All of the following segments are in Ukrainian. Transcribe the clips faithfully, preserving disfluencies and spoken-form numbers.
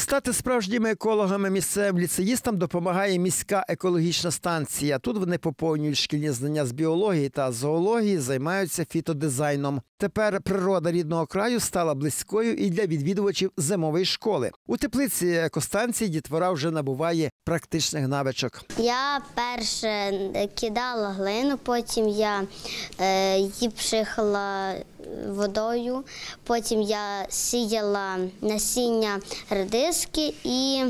Стати справжніми екологами місцевим ліцеїстам допомагає міська екологічна станція. Тут вони поповнюють шкільні знання з біології та зоології, займаються фітодизайном. Тепер природа рідного краю стала близькою і для відвідувачів зимової школи. У теплиці екостанції дітвора вже набуває практичних навичок. Я перше кидала глину, потім я е, її пшикала водою, потім я сіяла насіння редиски і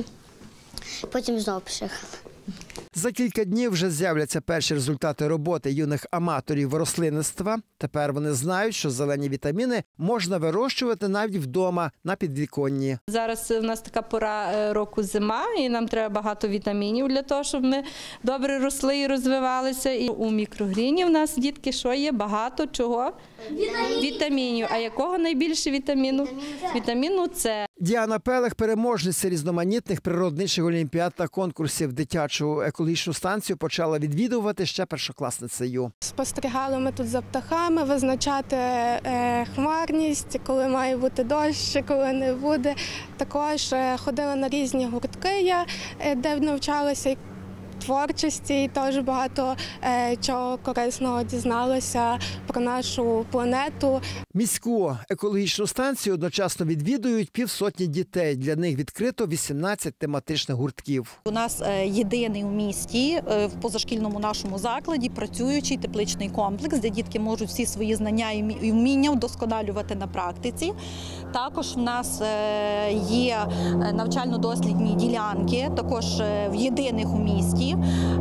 потім знову пшикала. За кілька днів вже з'являться перші результати роботи юних аматорів рослинництва. Тепер вони знають, що зелені вітаміни можна вирощувати навіть вдома на підвіконні. Зараз у нас така пора року зима, і нам треба багато вітамінів для того, щоб ми добре росли і розвивалися. І у мікрогріні в нас, дітки, що є? Багато чого? Вітамінів. Вітамінів. А якого найбільше вітаміну? Вітаміну С. Вітаміну С. Діана Пелех – переможниця різноманітних природничих олімпіад та конкурсів. Дитячу екологічну станцію почала відвідувати ще першокласницею. Спостерігали ми тут за птахами, визначати е, хмарність, коли має бути дощ, коли не буде. Також е, ходили на різні гуртки, я, е, де навчалася творчості, і теж багато е, чого корисного дізналася про нашу планету. Міську екологічну станцію одночасно відвідують півсотні дітей. Для них відкрито вісімнадцять тематичних гуртків. У нас єдиний у місті, в позашкільному нашому закладі, працюючий тепличний комплекс, де дітки можуть всі свої знання і вміння вдосконалювати на практиці. Також в нас є навчально-дослідні ділянки, також в єдиних у місті,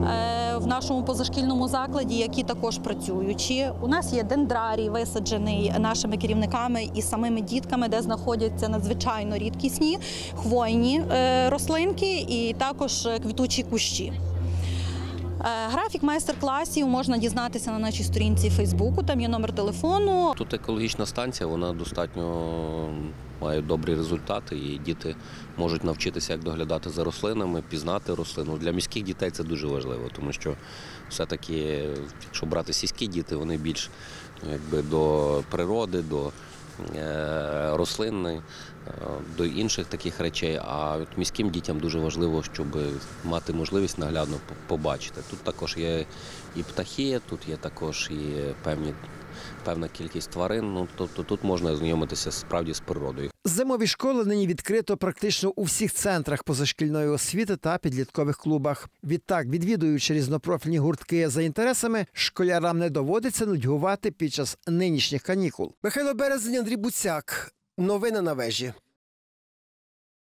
в нашому позашкільному закладі, які також працюючі. У нас є дендрарій, висаджений нашими керівниками і самими дітками, де знаходяться надзвичайно рідкісні хвойні рослинки і також квітучі кущі. Графік майстер-класів можна дізнатися на нашій сторінці Фейсбуку, там є номер телефону. Тут екологічна станція, вона достатньо має добрі результати, і діти можуть навчитися, як доглядати за рослинами, пізнати рослину. Для міських дітей це дуже важливо, тому що все-таки, якщо брати сільські діти, вони більш якби, до природи, до рослинної, до інших таких речей, а от міським дітям дуже важливо, щоб мати можливість наглядно побачити. Тут також є і птахи, тут є також і певні, певна кількість тварин, ну, тобто тут можна ознайомитися справді з природою. Зимові школи нині відкрито практично у всіх центрах позашкільної освіти та підліткових клубах. Відтак, відвідуючи різнопрофільні гуртки за інтересами, школярам не доводиться нудьгувати під час нинішніх канікул. Михайло Березень, Андрій Буцяк. Новини на вежі.